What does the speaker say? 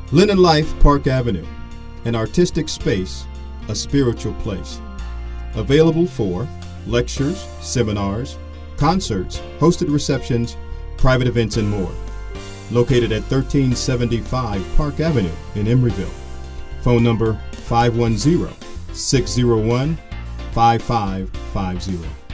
Linen Life Park Avenue, an artistic space, a spiritual place. Available for lectures, seminars, concerts, hosted receptions, private events, and more. Located at 1375 Park Avenue in Emeryville. Phone number 510-601-5550.